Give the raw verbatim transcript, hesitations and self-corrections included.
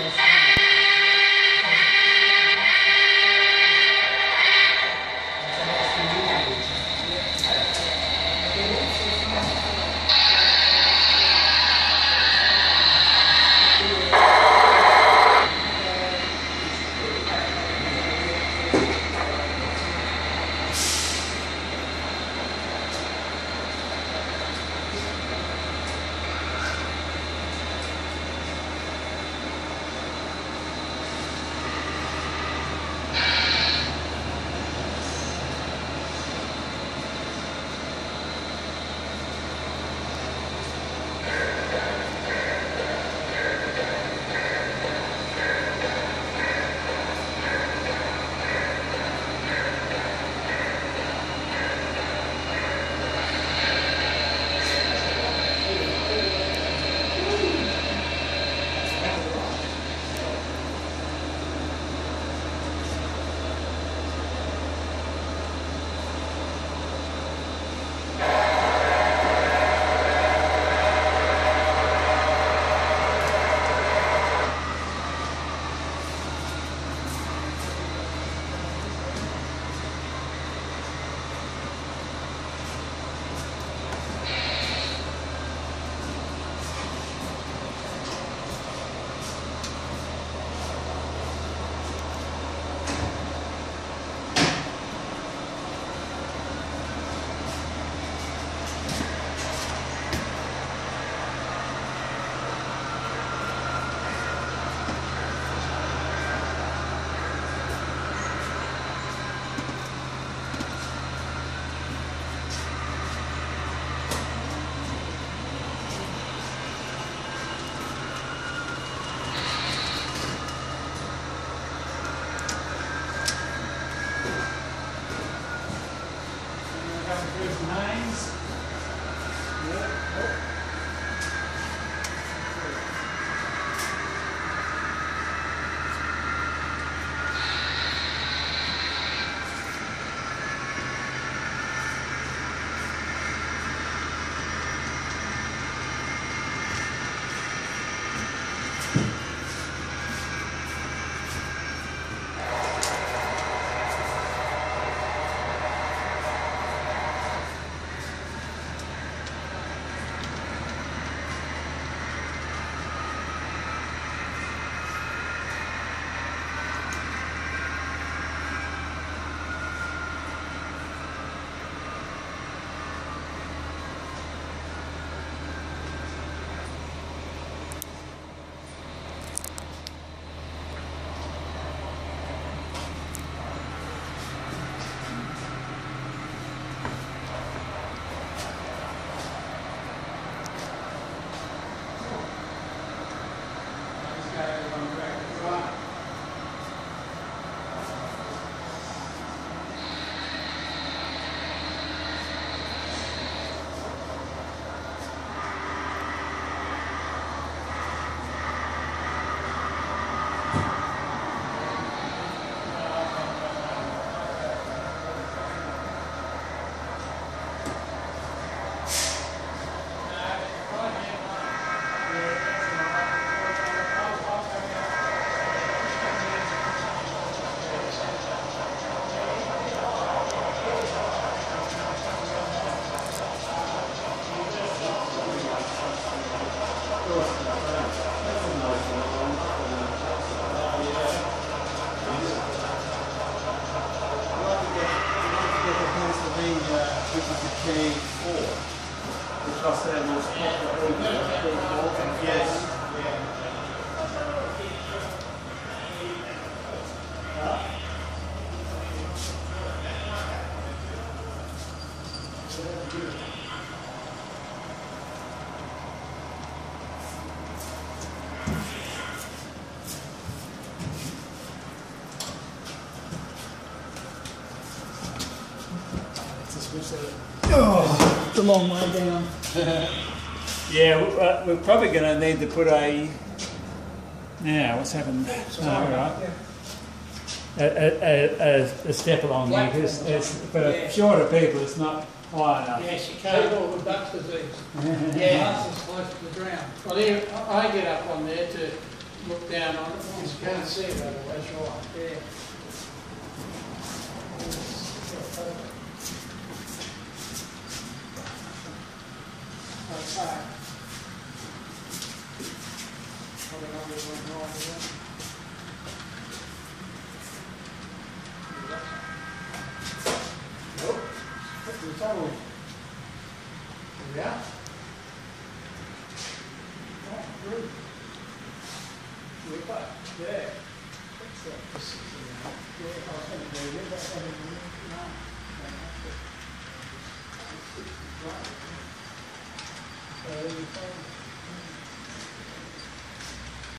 Oh, it's a long way down. Yeah, we're, uh, we're probably going to need to put a. Now, what's happened? Oh, all right. A, a, a, a step along here, because it's for shorter people, it's not high enough. Yes, you can't. People with duck's disease. Yeah, it's close to the ground. Well, there, I get up on there to look down on it, you can't see it otherwise. That's right, yeah. Okay. I don't know if it went right here. Nope. Put the tunnel. Yeah. Oh, good. We're back there. What's that? This is the, uh, yeah, I was going to do it, but I haven't done it. No. No, that's it. That's it. Right. So, there you go.